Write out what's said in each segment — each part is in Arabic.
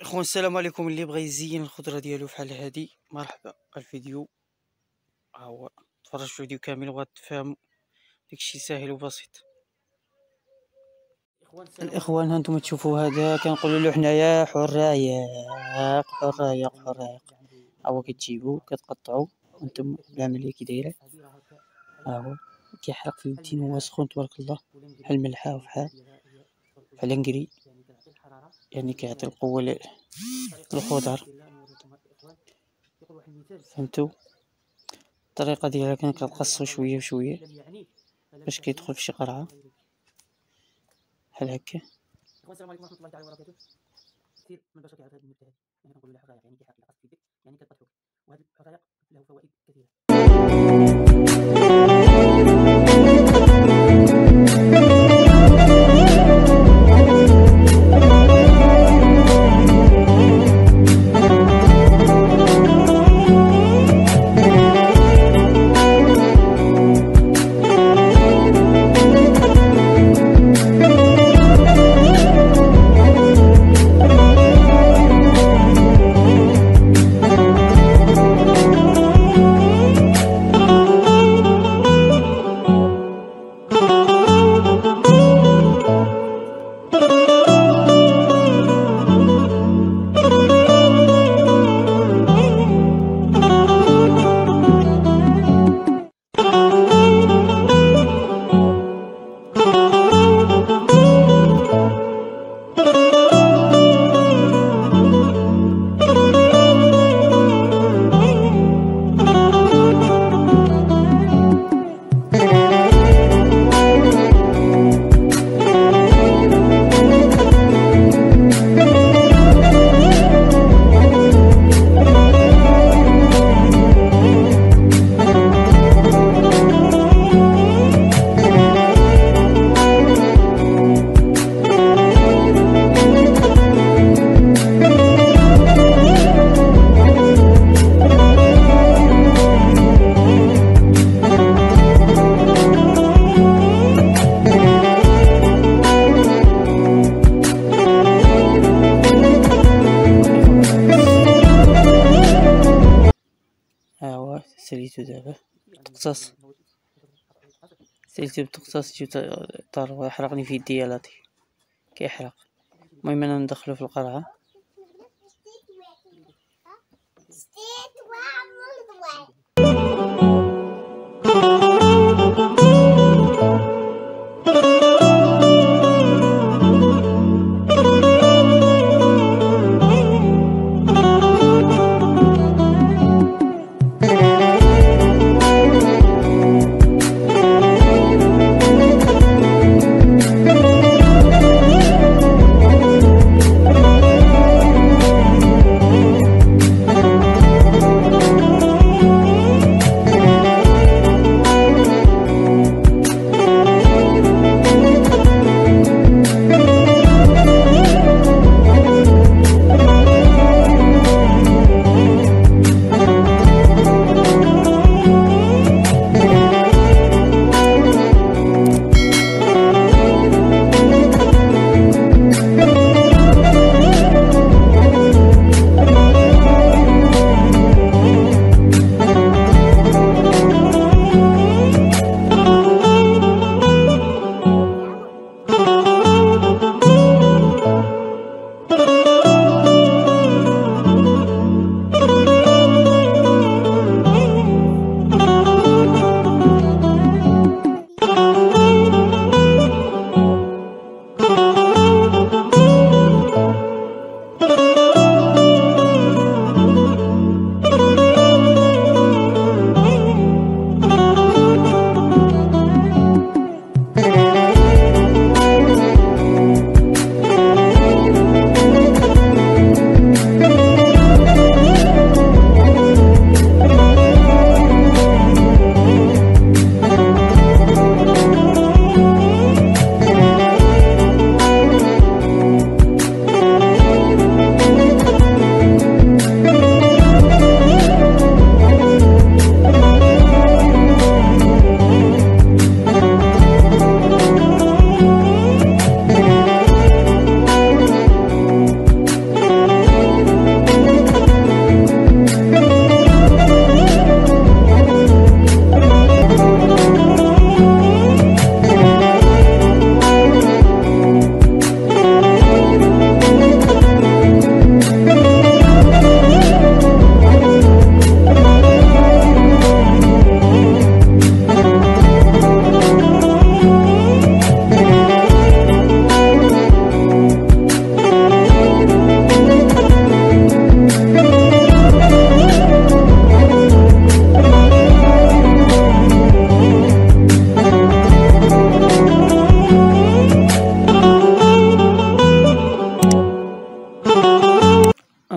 اخوان السلام عليكم. اللي بغى يزين الخضره ديالو بحال هادي مرحبا. الفيديو ها هو، تفرج في الفيديو كامل وغتفهموا داكشي ساهل وبسيط. الاخوان هانتوما تشوفوا هذا كنقولوا له حنايا حرايق حرايق حرايق. ها هو كتجيبو كتقطعو وانتم العمليه كي دايره. ها هو كيحرق في اليدين، هو سخون تبارك الله بحال الملحه وبحال الانكري، يعني كيعطي القوه للخضر. فهمتوا الطريقه ديالها؟ كنقصو شويه بشويه باش كيدخل في شي قرعه بحال هكا. السلام عليكم ورحمه الله تعالى وبركاته. كثير من البشر كيعرف هذا المجتهد، يعني كنقولوا له حقائق، يعني كيحرق القصد في يدك، يعني كتضحك، وهذا الحقائق له فوائد كثيره. ها هو ساليتو دابا بالتقصاص، ساليتو بالتقصاص. جبت طار يحرقني في يدي لاطي كيحرق. المهم انا ندخلو في القرعه.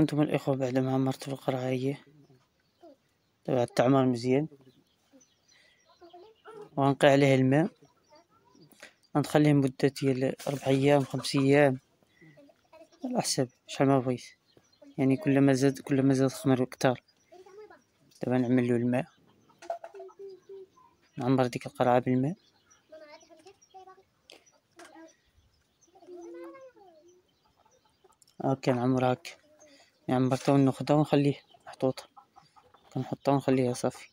وانتم الاخوة بعد ما عمرت في القرعية تبع التعمار مزيان، وغنقي عليه الماء، غنخليه مدة ديال 4 أيام 5 أيام على حسب شحال ما بغيت، يعني كل ما زاد خمر كتار. دابا نعملو الماء، نعمر ديك القرعة بالماء، هاكا نعمر هاكا، نعمر تا النخدة ونخليه محطوطة، كنحطها ونخليها صافي.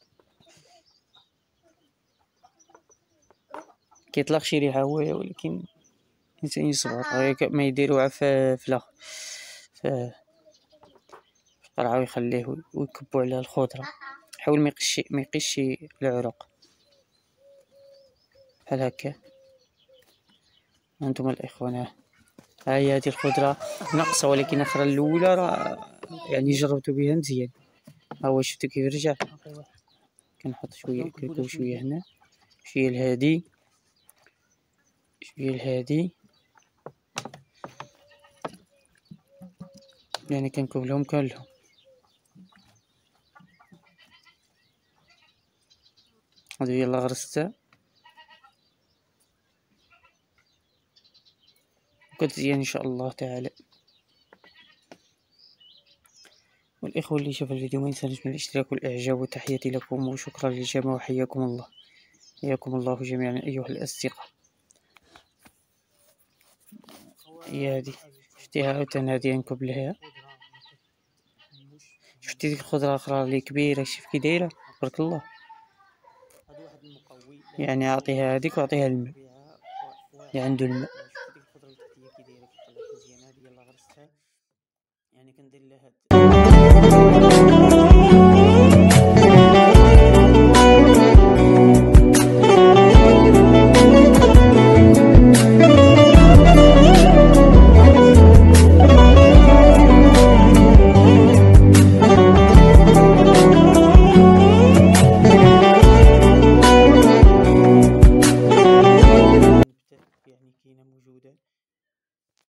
كيطلقش ريحة هو، ولكن الانسان يصبر، ما يديروها في الاخر في القرعة ويخليه ويكبو على الخضرة، حاول ما يقيش العروق بحال هكا. هانتوما الاخوان، ها هي هذه الخضرة ناقصة، ولكن اخرى الاولى راه يعني جربتو بها مزيان. ها هو شفتو كيف رجع. كنحط شويه كركم، شويه هنا، شويه لهادي، شويه لهادي، يعني كنكب لهم كلهم. هادو يلا غرستها وكتزيان ان شاء الله تعالى. والإخوة اللي شافوا الفيديو ما ينساوش من الاشتراك والاعجاب، وتحياتي لكم وشكرا للجميع وحياكم الله، حياكم الله جميعا ايها الاصدقاء. هي هادي شفتيها عاوتاني، هادي نكب لها. شفتي ديك الخضرة الاخرى اللي كبيرة شوف كي دايرة تبارك الله، يعني اعطيها هذيك واعطيها الماء اللي عنده الماء. شوف ديك الخضرة التحتية كي دايرة كي طلعت مزيان، هادي يلا غرستها، يعني كندير لها